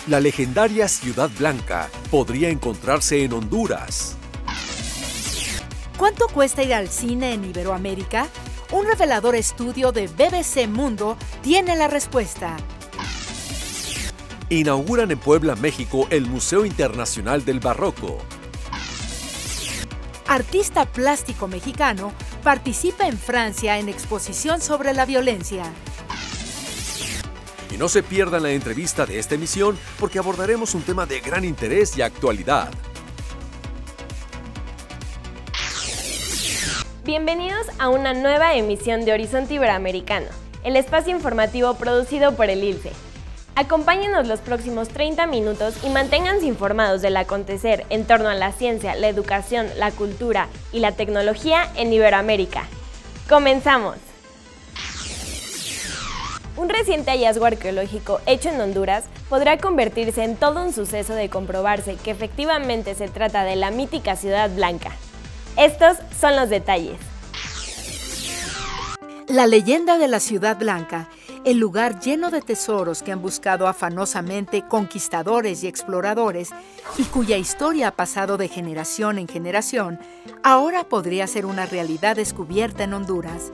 La legendaria Ciudad Blanca podría encontrarse en Honduras. ¿Cuánto cuesta ir al cine en Iberoamérica? Un revelador estudio de BBC Mundo tiene la respuesta. Inauguran en Puebla, México, el Museo Internacional del Barroco. Artista plástico mexicano participa en Francia en exposición sobre la violencia. Y no se pierdan la entrevista de esta emisión porque abordaremos un tema de gran interés y actualidad. Bienvenidos a una nueva emisión de Horizonte Iberoamericano, el espacio informativo producido por el ILFE. Acompáñenos los próximos 30 minutos y manténganse informados del acontecer en torno a la ciencia, la educación, la cultura y la tecnología en Iberoamérica. ¡Comenzamos! Un reciente hallazgo arqueológico hecho en Honduras podrá convertirse en todo un suceso de comprobarse que efectivamente se trata de la mítica Ciudad Blanca. Estos son los detalles. La leyenda de la Ciudad Blanca, el lugar lleno de tesoros que han buscado afanosamente conquistadores y exploradores y cuya historia ha pasado de generación en generación, ahora podría ser una realidad descubierta en Honduras.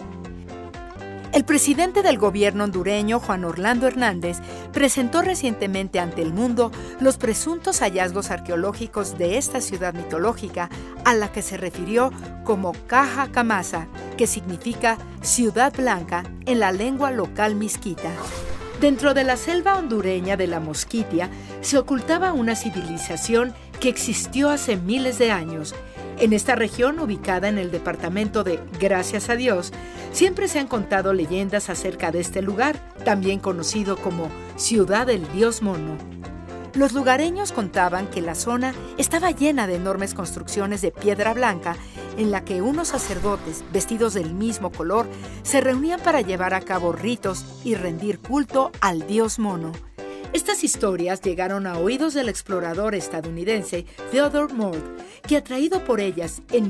El presidente del gobierno hondureño, Juan Orlando Hernández, presentó recientemente ante el mundo los presuntos hallazgos arqueológicos de esta ciudad mitológica, a la que se refirió como Caja Camasa, que significa Ciudad Blanca en la lengua local misquita. Dentro de la selva hondureña de la Mosquitia se ocultaba una civilización que existió hace miles de años. En esta región, ubicada en el departamento de Gracias a Dios, siempre se han contado leyendas acerca de este lugar, también conocido como Ciudad del Dios Mono. Los lugareños contaban que la zona estaba llena de enormes construcciones de piedra blanca en la que unos sacerdotes, vestidos del mismo color, se reunían para llevar a cabo ritos y rendir culto al Dios Mono. Estas historias llegaron a oídos del explorador estadounidense Theodore Moore, que atraído por ellas en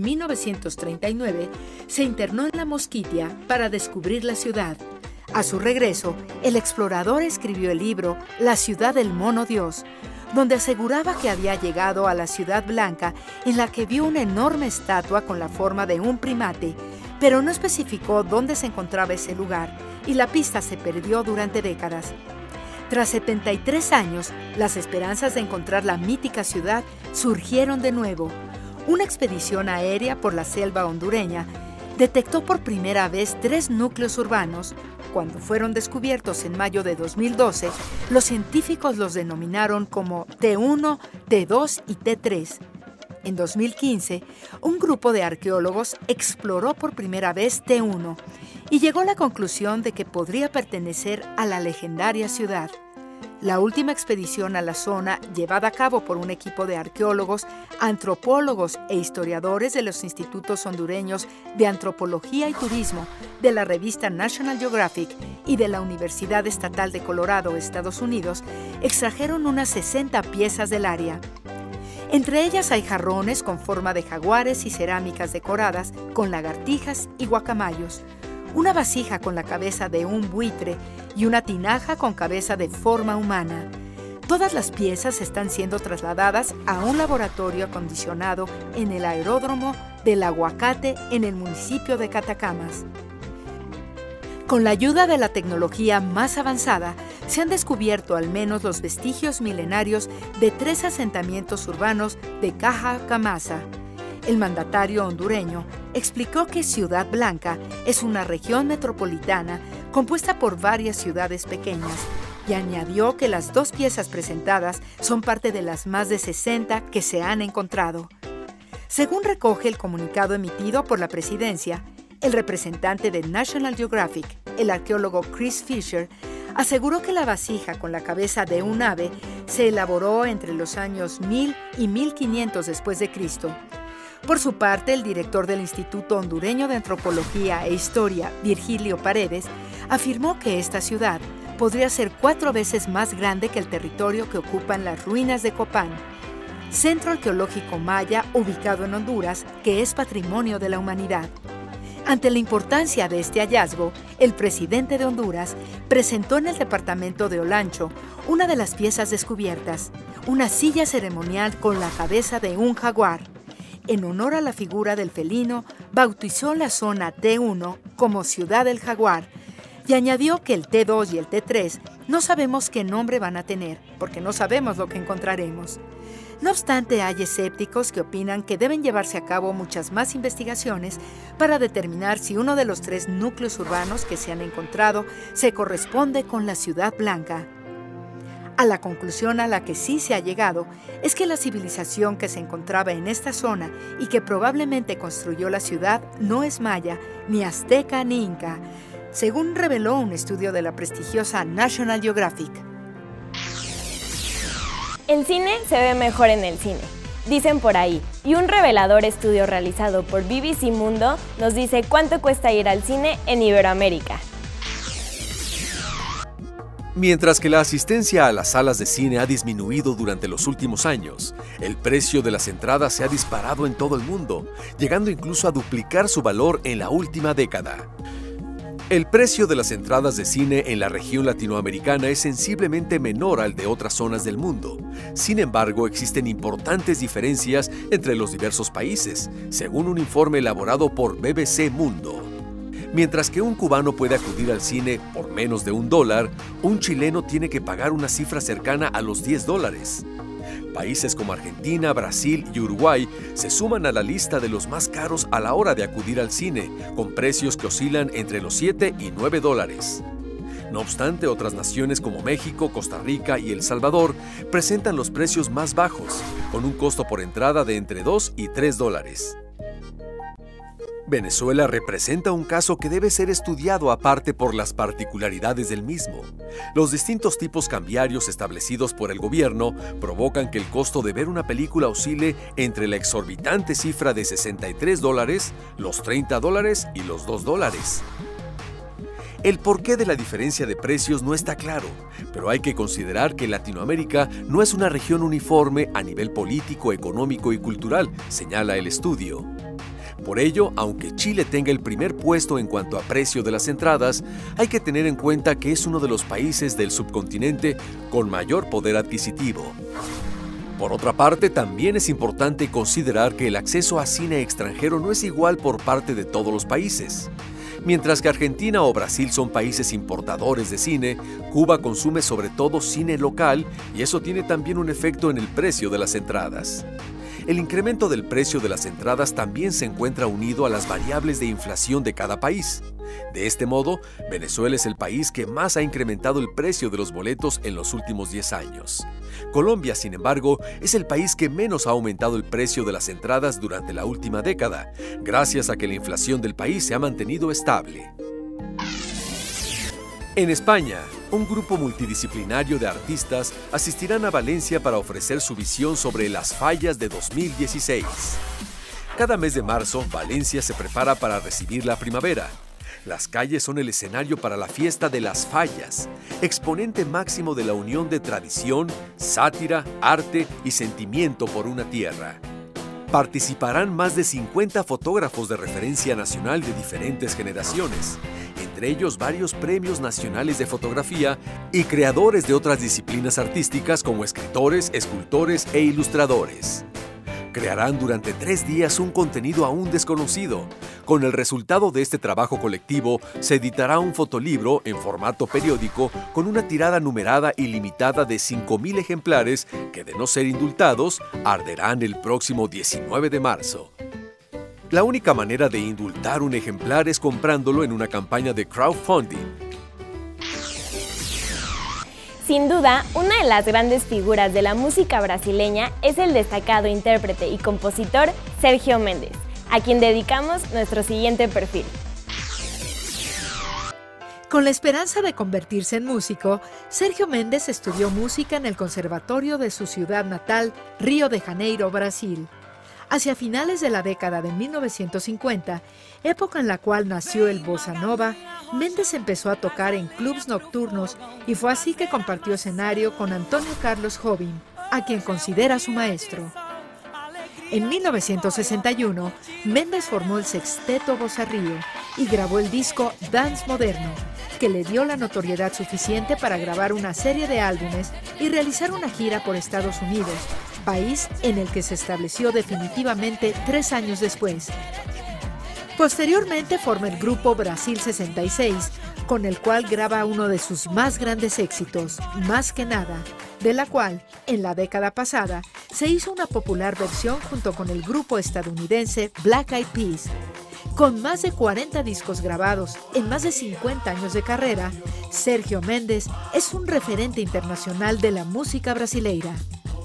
1939, se internó en la Mosquitia para descubrir la ciudad. A su regreso, el explorador escribió el libro La Ciudad del Mono Dios, donde aseguraba que había llegado a la Ciudad Blanca en la que vio una enorme estatua con la forma de un primate, pero no especificó dónde se encontraba ese lugar y la pista se perdió durante décadas. Tras 73 años, las esperanzas de encontrar la mítica ciudad surgieron de nuevo. Una expedición aérea por la selva hondureña detectó por primera vez 3 núcleos urbanos. Cuando fueron descubiertos en mayo de 2012, los científicos los denominaron como T1, T2 y T3. En 2015, un grupo de arqueólogos exploró por primera vez T1 y llegó a la conclusión de que podría pertenecer a la legendaria ciudad. La última expedición a la zona, llevada a cabo por un equipo de arqueólogos, antropólogos e historiadores de los institutos hondureños de Antropología y Turismo, de la revista National Geographic y de la Universidad Estatal de Colorado, Estados Unidos, extrajeron unas 60 piezas del área. Entre ellas hay jarrones con forma de jaguares y cerámicas decoradas con lagartijas y guacamayos, una vasija con la cabeza de un buitre y una tinaja con cabeza de forma humana. Todas las piezas están siendo trasladadas a un laboratorio acondicionado en el aeródromo del Aguacate en el municipio de Catacamas. Con la ayuda de la tecnología más avanzada, se han descubierto al menos los vestigios milenarios de 3 asentamientos urbanos de Caja Camasa. El mandatario hondureño explicó que Ciudad Blanca es una región metropolitana compuesta por varias ciudades pequeñas y añadió que las 2 piezas presentadas son parte de las más de 60 que se han encontrado. Según recoge el comunicado emitido por la presidencia, el representante de National Geographic, el arqueólogo Chris Fisher, aseguró que la vasija con la cabeza de un ave se elaboró entre los años 1000 y 1500 después de Cristo. Por su parte, el director del Instituto Hondureño de Antropología e Historia, Virgilio Paredes, afirmó que esta ciudad podría ser 4 veces más grande que el territorio que ocupan las ruinas de Copán, centro arqueológico maya ubicado en Honduras, que es patrimonio de la humanidad. Ante la importancia de este hallazgo, el presidente de Honduras presentó en el departamento de Olancho una de las piezas descubiertas, una silla ceremonial con la cabeza de un jaguar. En honor a la figura del felino, bautizó la zona T1 como Ciudad del Jaguar y añadió que el T2 y el T3 no sabemos qué nombre van a tener, porque no sabemos lo que encontraremos. No obstante, hay escépticos que opinan que deben llevarse a cabo muchas más investigaciones para determinar si uno de los 3 núcleos urbanos que se han encontrado se corresponde con la Ciudad Blanca. A la conclusión a la que sí se ha llegado es que la civilización que se encontraba en esta zona y que probablemente construyó la ciudad no es maya, ni azteca, ni inca, según reveló un estudio de la prestigiosa National Geographic. El cine se ve mejor en el cine, dicen por ahí, y un revelador estudio realizado por BBC Mundo nos dice cuánto cuesta ir al cine en Iberoamérica. Mientras que la asistencia a las salas de cine ha disminuido durante los últimos años, el precio de las entradas se ha disparado en todo el mundo, llegando incluso a duplicar su valor en la última década. El precio de las entradas de cine en la región latinoamericana es sensiblemente menor al de otras zonas del mundo. Sin embargo, existen importantes diferencias entre los diversos países, según un informe elaborado por BBC Mundo. Mientras que un cubano puede acudir al cine por menos de $1, un chileno tiene que pagar una cifra cercana a los $10. Países como Argentina, Brasil y Uruguay se suman a la lista de los más caros a la hora de acudir al cine, con precios que oscilan entre los $7 y $9. No obstante, otras naciones como México, Costa Rica y El Salvador presentan los precios más bajos, con un costo por entrada de entre $2 y $3. Venezuela representa un caso que debe ser estudiado aparte por las particularidades del mismo. Los distintos tipos cambiarios establecidos por el gobierno provocan que el costo de ver una película oscile entre la exorbitante cifra de $63, los $30 y los $2. El porqué de la diferencia de precios no está claro, pero hay que considerar que Latinoamérica no es una región uniforme a nivel político, económico y cultural, señala el estudio. Por ello, aunque Chile tenga el primer puesto en cuanto a precio de las entradas, hay que tener en cuenta que es uno de los países del subcontinente con mayor poder adquisitivo. Por otra parte, también es importante considerar que el acceso a cine extranjero no es igual por parte de todos los países. Mientras que Argentina o Brasil son países importadores de cine, Cuba consume sobre todo cine local y eso tiene también un efecto en el precio de las entradas. El incremento del precio de las entradas también se encuentra unido a las variables de inflación de cada país. De este modo, Venezuela es el país que más ha incrementado el precio de los boletos en los últimos 10 años. Colombia, sin embargo, es el país que menos ha aumentado el precio de las entradas durante la última década, gracias a que la inflación del país se ha mantenido estable. En España, un grupo multidisciplinario de artistas asistirán a Valencia para ofrecer su visión sobre las fallas de 2016. Cada mes de marzo, Valencia se prepara para recibir la primavera. Las calles son el escenario para la fiesta de las fallas, exponente máximo de la unión de tradición, sátira, arte y sentimiento por una tierra. Participarán más de 50 fotógrafos de referencia nacional de diferentes generaciones, entre ellos varios premios nacionales de fotografía y creadores de otras disciplinas artísticas como escritores, escultores e ilustradores. Crearán durante 3 días un contenido aún desconocido. Con el resultado de este trabajo colectivo, se editará un fotolibro en formato periódico con una tirada numerada y limitada de 5.000 ejemplares que, de no ser indultados, arderán el próximo 19 de marzo. La única manera de indultar un ejemplar es comprándolo en una campaña de crowdfunding. Sin duda, una de las grandes figuras de la música brasileña es el destacado intérprete y compositor Sérgio Mendes, a quien dedicamos nuestro siguiente perfil. Con la esperanza de convertirse en músico, Sérgio Mendes estudió música en el conservatorio de su ciudad natal, Río de Janeiro, Brasil. Hacia finales de la década de 1950, época en la cual nació el bossa nova, Mendes empezó a tocar en clubs nocturnos y fue así que compartió escenario con Antonio Carlos Jobim, a quien considera su maestro. En 1961, Mendes formó el sexteto Bossa Río y grabó el disco Dance Moderno, que le dio la notoriedad suficiente para grabar una serie de álbumes y realizar una gira por Estados Unidos, país en el que se estableció definitivamente 3 años después. Posteriormente forma el grupo Brasil 66, con el cual graba uno de sus más grandes éxitos, Más que Nada, de la cual, en la década pasada, se hizo una popular versión junto con el grupo estadounidense Black Eyed Peas. Con más de 40 discos grabados en más de 50 años de carrera, Sergio Méndez es un referente internacional de la música brasileira.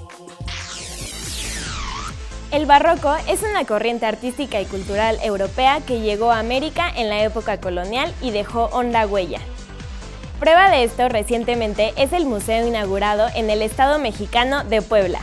El barroco es una corriente artística y cultural europea que llegó a América en la época colonial y dejó honda huella. Prueba de esto recientemente es el museo inaugurado en el estado mexicano de Puebla.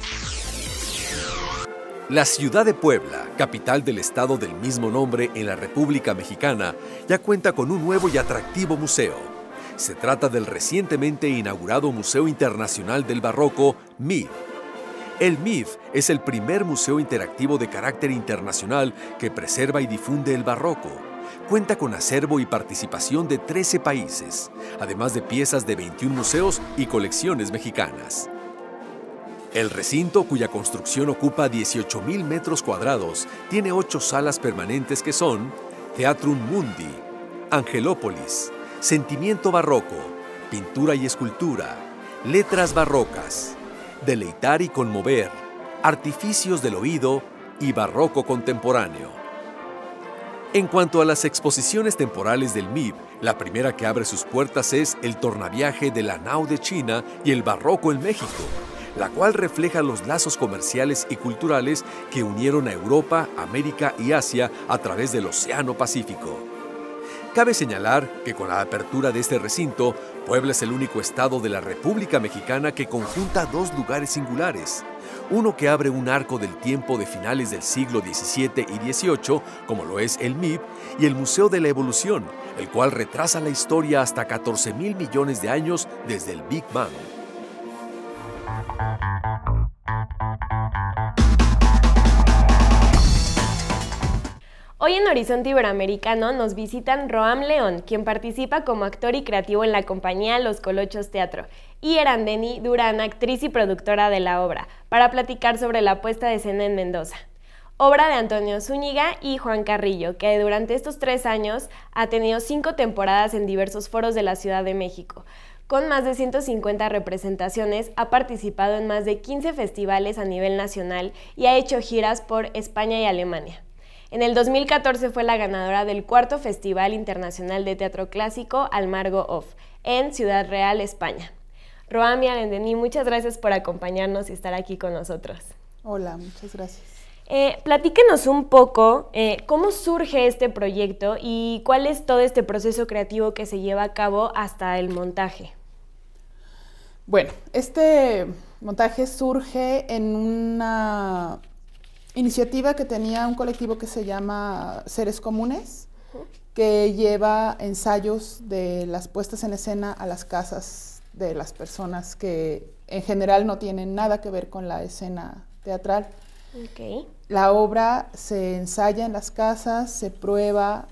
La ciudad de Puebla, capital del estado del mismo nombre en la República Mexicana, ya cuenta con un nuevo y atractivo museo. Se trata del recientemente inaugurado Museo Internacional del Barroco, MIB. El MIB es el primer museo interactivo de carácter internacional que preserva y difunde el barroco. Cuenta con acervo y participación de 13 países, además de piezas de 21 museos y colecciones mexicanas. El recinto, cuya construcción ocupa 18,000 metros cuadrados, tiene 8 salas permanentes que son Teatrum Mundi, Angelópolis, Sentimiento Barroco, Pintura y Escultura, Letras Barrocas, Deleitar y Conmover, Artificios del Oído y Barroco Contemporáneo. En cuanto a las exposiciones temporales del MIB, la primera que abre sus puertas es El Tornaviaje de la Nao de China y el Barroco en México, la cual refleja los lazos comerciales y culturales que unieron a Europa, América y Asia a través del Océano Pacífico. Cabe señalar que con la apertura de este recinto, Puebla es el único estado de la República Mexicana que conjunta 2 lugares singulares. Uno que abre un arco del tiempo de finales del siglo XVII y XVIII, como lo es el MIB, y el Museo de la Evolución, el cual retrasa la historia hasta 14,000 millones de años desde el Big Bang. Hoy en Horizonte Iberoamericano nos visitan Roam León, quien participa como actor y creativo en la compañía Los Colochos Teatro, y Erandeni Durán, actriz y productora de la obra, para platicar sobre la puesta de escena en Mendoza. Obra de Antonio Zúñiga y Juan Carrillo, que durante estos 3 años ha tenido 5 temporadas en diversos foros de la Ciudad de México. Con más de 150 representaciones, ha participado en más de 15 festivales a nivel nacional y ha hecho giras por España y Alemania. En el 2014 fue la ganadora del 4º Festival Internacional de Teatro Clásico Almargo Off, en Ciudad Real, España. Roam y Erandeni, muchas gracias por acompañarnos y estar aquí con nosotros. Hola, muchas gracias. Platíquenos un poco cómo surge este proyecto y cuál es todo este proceso creativo que se lleva a cabo hasta el montaje. Bueno, este montaje surge en una iniciativa que tenía un colectivo que se llama Seres Comunes, que lleva ensayos de las puestas en escena a las casas de las personas que en general no tienen nada que ver con la escena teatral. Okay. La obra se ensaya en las casas, se prueban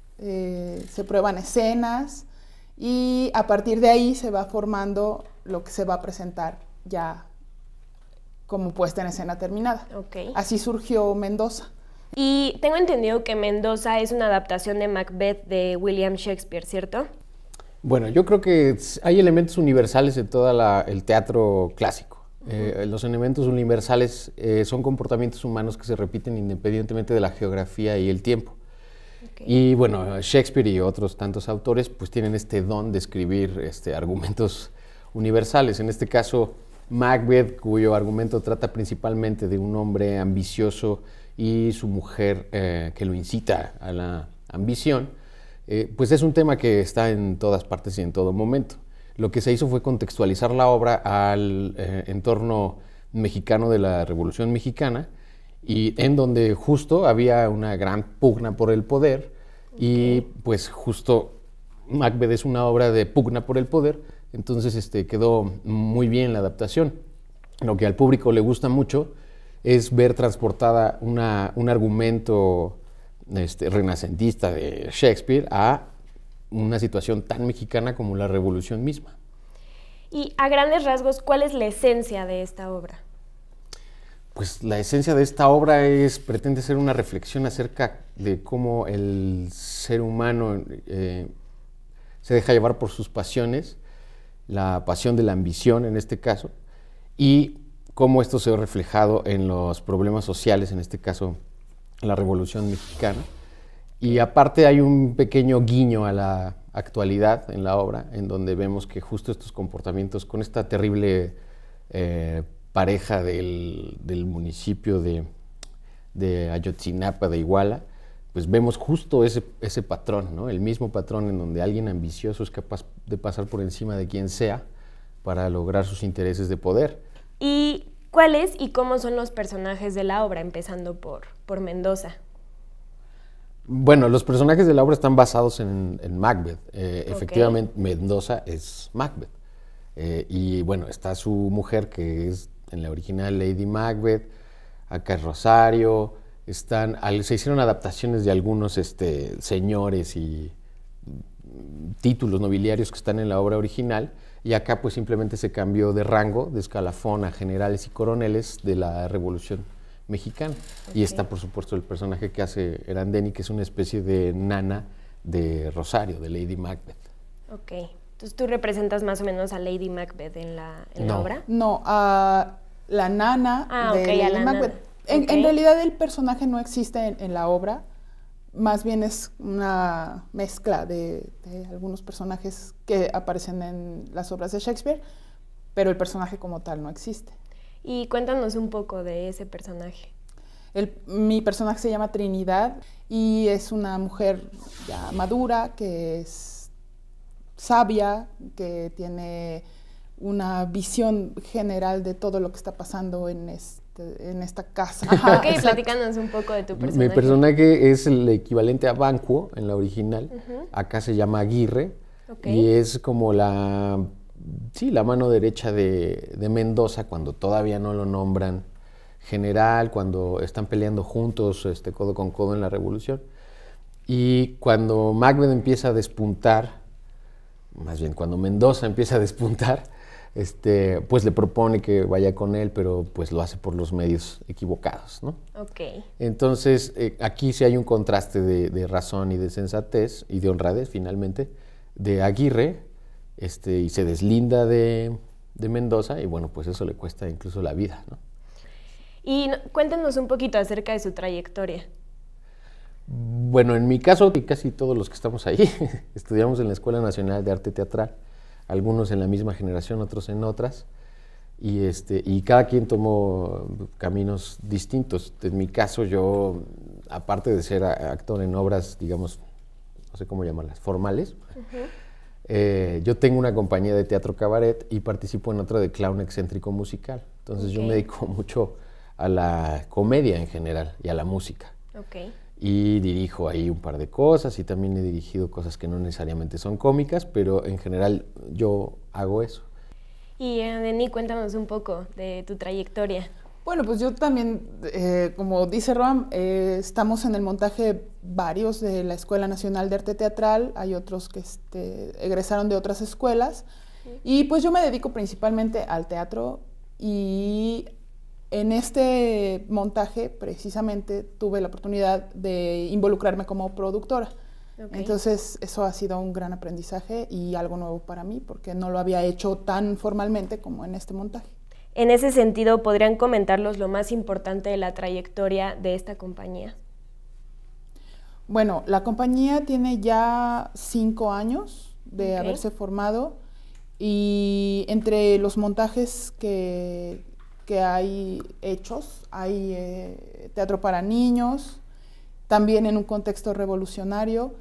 escenas y a partir de ahí se va formando lo que se va a presentar ya como puesta en escena terminada. Okay. Así surgió Mendoza. Y tengo entendido que Mendoza es una adaptación de Macbeth de William Shakespeare, ¿cierto? Bueno, yo creo que hay elementos universales en todo el teatro clásico. Los elementos universales son comportamientos humanos que se repiten independientemente de la geografía y el tiempo. Okay. Y bueno, Shakespeare y otros tantos autores pues tienen este don de escribir argumentos universales. En este caso, Macbeth, cuyo argumento trata principalmente de un hombre ambicioso y su mujer que lo incita a la ambición, pues es un tema que está en todas partes y en todo momento. Lo que se hizo fue contextualizar la obra al entorno mexicano de la Revolución Mexicana, y en donde justo había una gran pugna por el poder, y pues justo Macbeth es una obra de pugna por el poder, entonces quedó muy bien la adaptación. Lo que al público le gusta mucho es ver transportada un argumento renacentista de Shakespeare a una situación tan mexicana como la Revolución misma. Y a grandes rasgos, ¿cuál es la esencia de esta obra? Pues la esencia de esta obra pretende ser una reflexión acerca de cómo el ser humano se deja llevar por sus pasiones, la pasión de la ambición en este caso, y cómo esto se ve reflejado en los problemas sociales, en este caso la Revolución Mexicana. Y aparte hay un pequeño guiño a la actualidad en la obra, en donde vemos que justo estos comportamientos con esta terrible pareja del municipio de Ayotzinapa, de Iguala, pues vemos justo ese patrón, ¿no? El mismo patrón en donde alguien ambicioso es capaz de pasar por encima de quien sea para lograr sus intereses de poder. ¿Y cuáles y cómo son los personajes de la obra, empezando por Mendoza? Bueno, los personajes de la obra están basados en Macbeth. Efectivamente, Mendoza es Macbeth. Y bueno, está su mujer, que es en la original Lady Macbeth, acá es Rosario, se hicieron adaptaciones de algunos señores y títulos nobiliarios que están en la obra original, y acá pues simplemente se cambió de rango, de escalafón a generales y coroneles de la Revolución Mexicana. Okay. Y está por supuesto el personaje que hace Erandeni, que es una especie de nana de Rosario, de Lady Macbeth. Ok. Entonces, ¿tú representas más o menos a Lady Macbeth en la obra? No, a la nana de Lady Macbeth. En realidad el personaje no existe en la obra, más bien es una mezcla de algunos personajes que aparecen en las obras de Shakespeare, pero el personaje como tal no existe. Y cuéntanos un poco de ese personaje. Mi personaje se llama Trinidad y es una mujer ya madura, que es sabia, que tiene una visión general de todo lo que está pasando en esta casa. Ajá, ok, platícanos un poco de tu personaje. Mi personaje es el equivalente a Banquo en la original. Acá se llama Aguirre, y es como la mano derecha de Mendoza cuando todavía no lo nombran general, cuando están peleando juntos codo con codo en la Revolución. Y cuando Macbeth empieza a despuntar, más bien cuando Mendoza empieza a despuntar, pues le propone que vaya con él, pero pues lo hace por los medios equivocados, ¿no? Ok. Entonces, aquí sí hay un contraste de razón y de sensatez y de honradez, finalmente, de Aguirre, y se deslinda de Mendoza, y bueno, pues eso le cuesta incluso la vida, ¿no? Y cuéntenos un poquito acerca de su trayectoria. Bueno, en mi caso, y casi todos los que estamos ahí, estudiamos en la Escuela Nacional de Arte Teatral, algunos en la misma generación, otros en otras, y cada quien tomó caminos distintos. En mi caso, yo, aparte de ser actor en obras, digamos, no sé cómo llamarlas, formales, yo tengo una compañía de teatro cabaret y participo en otra de clown excéntrico musical. Entonces yo me dedico mucho a la comedia en general y a la música. Y dirijo ahí un par de cosas, y también he dirigido cosas que no necesariamente son cómicas, pero en general yo hago eso. Y Denis, cuéntanos un poco de tu trayectoria. Bueno, pues yo también, como dice Roam, estamos en el montaje varios de la Escuela Nacional de Arte Teatral, hay otros que egresaron de otras escuelas, y pues yo me dedico principalmente al teatro, y en este montaje precisamente tuve la oportunidad de involucrarme como productora. Entonces eso ha sido un gran aprendizaje y algo nuevo para mí, porque no lo había hecho tan formalmente como en este montaje. En ese sentido, ¿podrían comentarnos lo más importante de la trayectoria de esta compañía? Bueno, la compañía tiene ya 5 años de haberse formado, y entre los montajes que hay hechos, hay teatro para niños, también en un contexto revolucionario,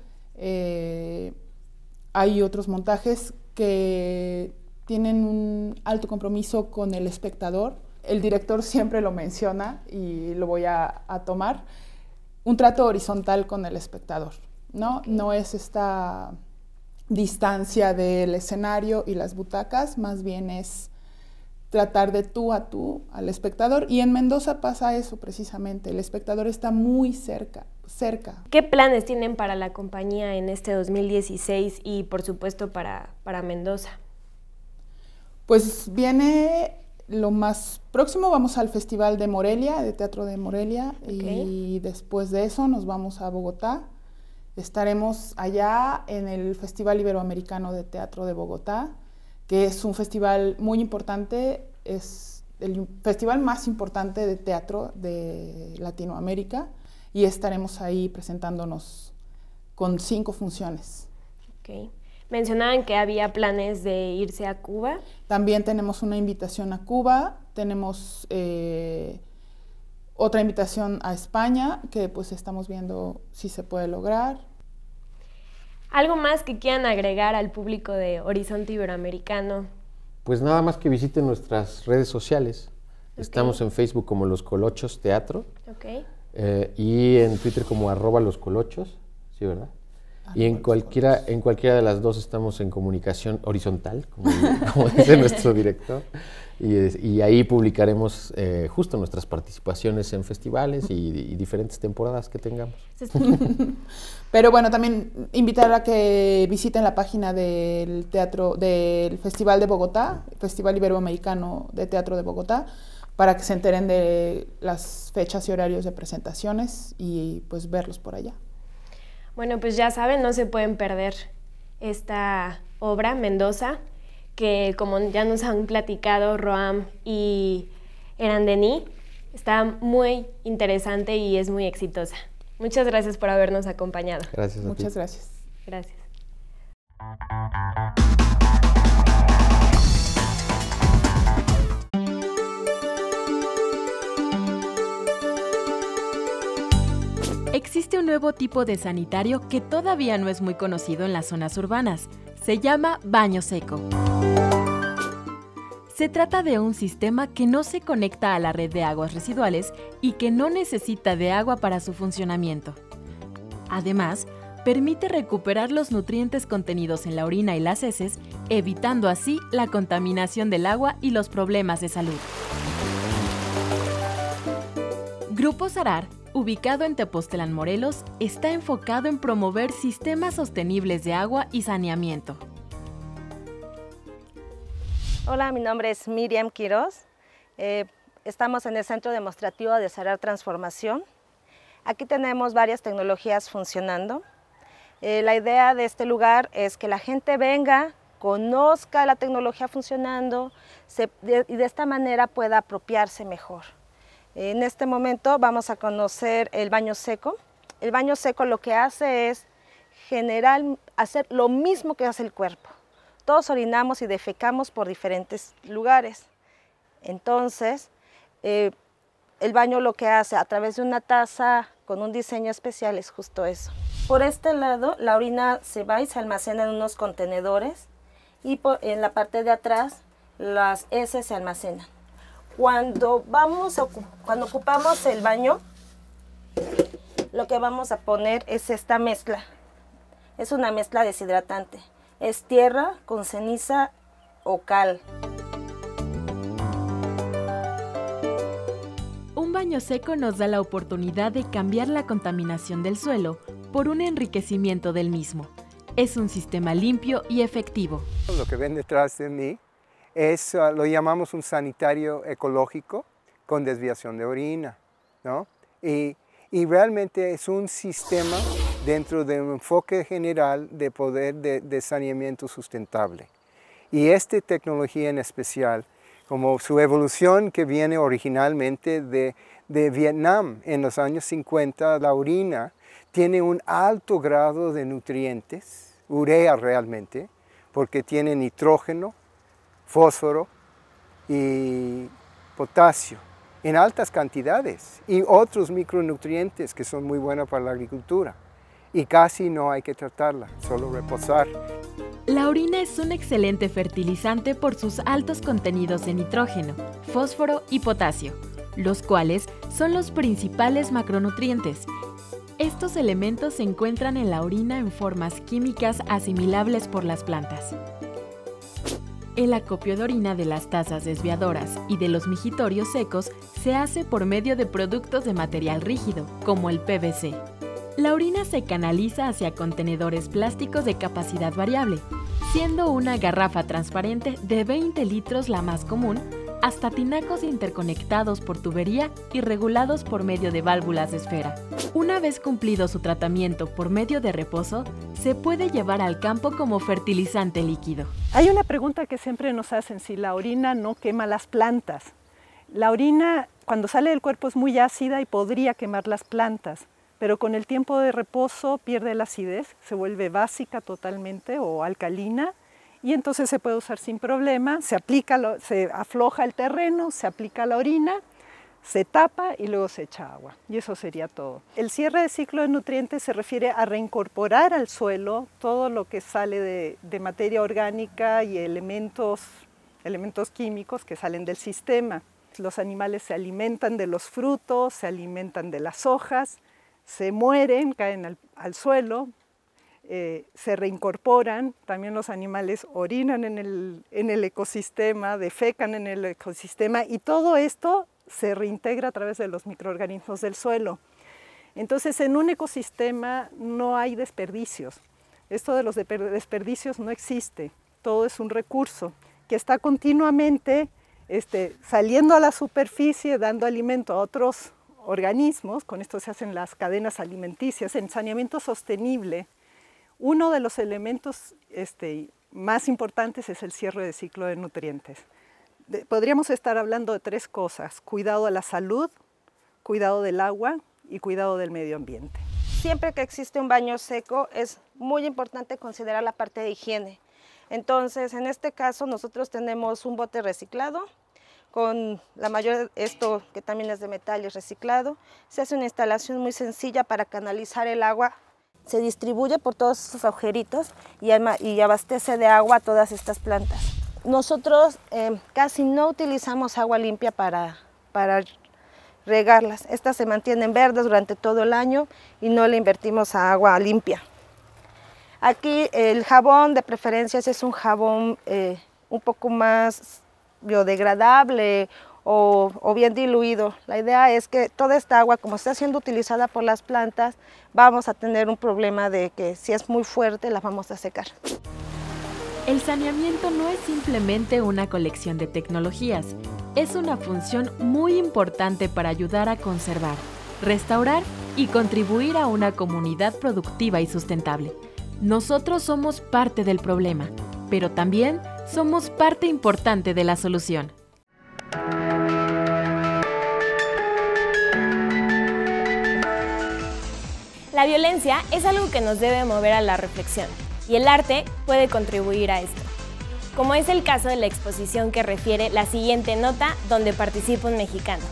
hay otros montajes que tienen un alto compromiso con el espectador. El director siempre lo menciona y lo voy a tomar, un trato horizontal con el espectador, ¿no? No es esta distancia del escenario y las butacas, más bien es tratar de tú a tú al espectador. Y en Mendoza pasa eso precisamente, el espectador está muy cerca. ¿Qué planes tienen para la compañía en este 2016 y por supuesto para Mendoza? Pues viene lo más próximo, vamos al Festival de Morelia, de Teatro de Morelia, y después de eso nos vamos a Bogotá. Estaremos allá en el Festival Iberoamericano de Teatro de Bogotá, que es un festival muy importante, es el festival más importante de teatro de Latinoamérica, y estaremos ahí presentándonos con 5 funciones. Okay. Mencionaban que había planes de irse a Cuba. También tenemos una invitación a Cuba, tenemos otra invitación a España, que pues estamos viendo si se puede lograr. ¿Algo más que quieran agregar al público de Horizonte Iberoamericano? Pues nada más que visiten nuestras redes sociales. Estamos en Facebook como Los Colochos Teatro. Y en Twitter como @loscolochos, ¿sí, verdad? Y en cualquiera de las dos estamos en comunicación horizontal, como dice nuestro director, y ahí publicaremos justo nuestras participaciones en festivales y diferentes temporadas que tengamos. Pero bueno, también invitar a que visiten la página del Festival de Bogotá, Festival Iberoamericano de Teatro de Bogotá, para que se enteren de las fechas y horarios de presentaciones y pues verlos por allá. Bueno, pues ya saben, no se pueden perder esta obra, Mendoza, que como ya nos han platicado Roam y Erandení, está muy interesante y es muy exitosa. Muchas gracias por habernos acompañado. Gracias a ti. Muchas gracias. Gracias. Existe un nuevo tipo de sanitario que todavía no es muy conocido en las zonas urbanas. Se llama baño seco. Se trata de un sistema que no se conecta a la red de aguas residuales y que no necesita de agua para su funcionamiento. Además, permite recuperar los nutrientes contenidos en la orina y las heces, evitando así la contaminación del agua y los problemas de salud. Grupo Sarar, ubicado en Tepoztlán, Morelos, está enfocado en promover sistemas sostenibles de agua y saneamiento. Hola, mi nombre es Miriam Quiroz. Estamos en el Centro Demostrativo de Sarar Transformación. Aquí tenemos varias tecnologías funcionando. La idea de este lugar es que la gente venga, conozca la tecnología funcionando y de esta manera pueda apropiarse mejor. En este momento vamos a conocer el baño seco. El baño seco lo que hace es hacer lo mismo que hace el cuerpo. Todos orinamos y defecamos por diferentes lugares. Entonces, el baño lo que hace a través de una taza con un diseño especial es justo eso. Por este lado, la orina se va y se almacena en unos contenedores y en la parte de atrás las heces se almacenan. Cuando ocupamos el baño, lo que vamos a poner es esta mezcla. Es una mezcla deshidratante. Es tierra con ceniza o cal. Un baño seco nos da la oportunidad de cambiar la contaminación del suelo por un enriquecimiento del mismo. Es un sistema limpio y efectivo. Lo que ven detrás de mí lo llamamos un sanitario ecológico con desviación de orina, ¿no? Y realmente es un sistema dentro de un enfoque general de poder de saneamiento sustentable. Y esta tecnología en especial, como su evolución que viene originalmente de Vietnam en los años 50, la orina tiene un alto grado de nutrientes, urea realmente, porque tiene nitrógeno, fósforo y potasio en altas cantidades y otros micronutrientes que son muy buenos para la agricultura. Y casi no hay que tratarla, solo reposar. La orina es un excelente fertilizante por sus altos contenidos de nitrógeno, fósforo y potasio, los cuales son los principales macronutrientes. Estos elementos se encuentran en la orina en formas químicas asimilables por las plantas. El acopio de orina de las tazas desviadoras y de los mijitorios secos se hace por medio de productos de material rígido, como el PVC. La orina se canaliza hacia contenedores plásticos de capacidad variable, siendo una garrafa transparente de 20 litros la más común, hasta tinacos interconectados por tubería y regulados por medio de válvulas de esfera. Una vez cumplido su tratamiento por medio de reposo, se puede llevar al campo como fertilizante líquido. Hay una pregunta que siempre nos hacen, si la orina no quema las plantas. La orina, cuando sale del cuerpo, es muy ácida y podría quemar las plantas, pero con el tiempo de reposo pierde la acidez, se vuelve básica totalmente o alcalina, y entonces se puede usar sin problema, se afloja el terreno, se aplica la orina, se tapa y luego se echa agua. Y eso sería todo. El cierre de ciclo de nutrientes se refiere a reincorporar al suelo todo lo que sale de materia orgánica y elementos químicos que salen del sistema. Los animales se alimentan de los frutos, se alimentan de las hojas, se mueren, caen al suelo, se reincorporan, también los animales orinan en el ecosistema, defecan en el ecosistema y todo esto se reintegra a través de los microorganismos del suelo. Entonces, en un ecosistema no hay desperdicios. Esto de los desperdicios no existe, todo es un recurso que está continuamente saliendo a la superficie, dando alimento a otros organismos. Con esto se hacen las cadenas alimenticias. En saneamiento sostenible, uno de los elementos más importantes es el cierre de ciclo de nutrientes. Podríamos estar hablando de 3 cosas: cuidado de la salud, cuidado del agua y cuidado del medio ambiente. Siempre que existe un baño seco es muy importante considerar la parte de higiene. Entonces, en este caso nosotros tenemos un bote reciclado, con la mayor, esto que también es de metal y es reciclado. Se hace una instalación muy sencilla para canalizar el agua. Se distribuye por todos esos agujeritos y abastece de agua a todas estas plantas. Nosotros casi no utilizamos agua limpia para regarlas. Estas se mantienen verdes durante todo el año y no le invertimos a agua limpia. Aquí el jabón de preferencia es un jabón un poco más biodegradable o bien diluido. La idea es que toda esta agua, como está siendo utilizada por las plantas, vamos a tener un problema de que si es muy fuerte la vamos a secar. El saneamiento no es simplemente una colección de tecnologías, es una función muy importante para ayudar a conservar, restaurar y contribuir a una comunidad productiva y sustentable. Nosotros somos parte del problema, pero también somos parte importante de la solución. La violencia es algo que nos debe mover a la reflexión, y el arte puede contribuir a esto, como es el caso de la exposición que refiere la siguiente nota, donde participa un mexicano.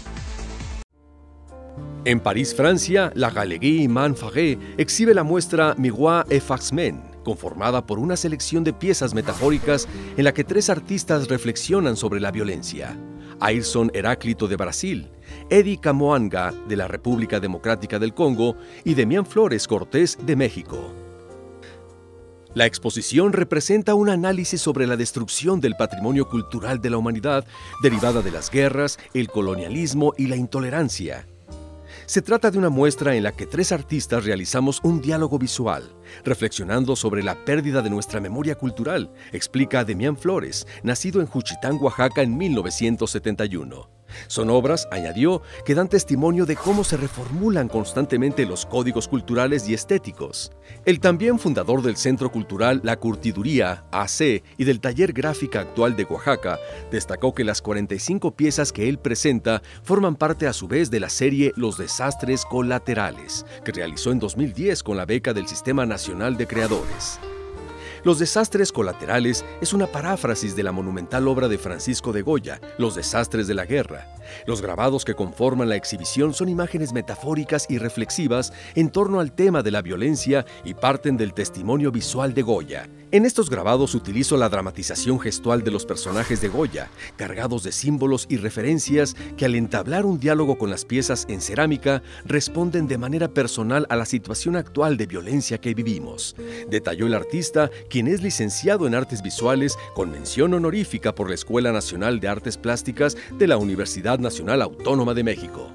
En París, Francia, la Galerie Man Faré exhibe la muestra Miroir et Factsmen, conformada por una selección de piezas metafóricas en la que 3 artistas reflexionan sobre la violencia: Ayrson Heráclito de Brasil, Eddie Camoanga de la República Democrática del Congo y Demián Flores Cortés de México. La exposición representa un análisis sobre la destrucción del patrimonio cultural de la humanidad derivada de las guerras, el colonialismo y la intolerancia. Se trata de una muestra en la que 3 artistas realizamos un diálogo visual, reflexionando sobre la pérdida de nuestra memoria cultural, explica Demián Flores, nacido en Juchitán, Oaxaca en 1971. Son obras, añadió, que dan testimonio de cómo se reformulan constantemente los códigos culturales y estéticos. El también fundador del Centro Cultural La Curtiduría, AC, y del Taller Gráfica Actual de Oaxaca, destacó que las 45 piezas que él presenta forman parte a su vez de la serie Los Desastres Colaterales, que realizó en 2010 con la beca del Sistema Nacional de Creadores. Los desastres colaterales es una paráfrasis de la monumental obra de Francisco de Goya, Los desastres de la guerra, Los grabados que conforman la exhibición son imágenes metafóricas y reflexivas en torno al tema de la violencia y parten del testimonio visual de Goya. En estos grabados utilizo la dramatización gestual de los personajes de Goya, cargados de símbolos y referencias que al entablar un diálogo con las piezas en cerámica responden de manera personal a la situación actual de violencia que vivimos, detalló el artista, quien es licenciado en Artes Visuales con mención honorífica por la Escuela Nacional de Artes Plásticas de la Universidad Nacional Autónoma de México.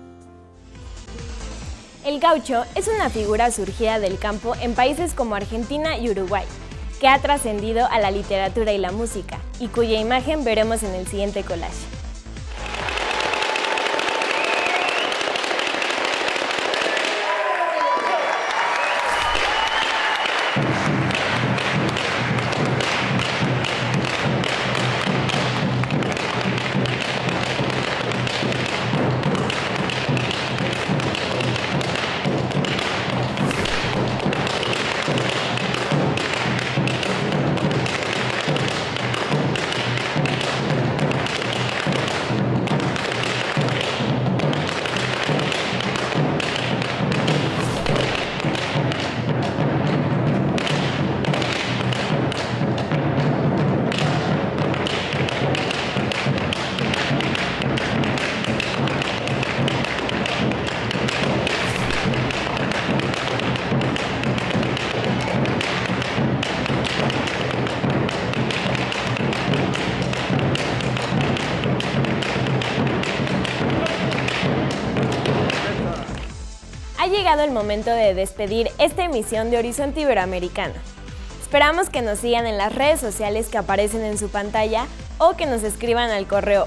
El gaucho es una figura surgida del campo en países como Argentina y Uruguay, que ha trascendido a la literatura y la música, y cuya imagen veremos en el siguiente collage. Ha llegado el momento de despedir esta emisión de Horizonte Iberoamericano. Esperamos que nos sigan en las redes sociales que aparecen en su pantalla o que nos escriban al correo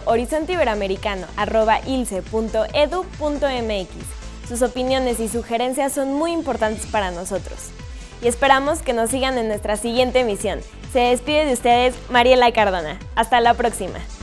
horizonteiberoamericano@ilce.edu.mx. Sus opiniones y sugerencias son muy importantes para nosotros. Y esperamos que nos sigan en nuestra siguiente emisión. Se despide de ustedes Mariela Cardona. Hasta la próxima.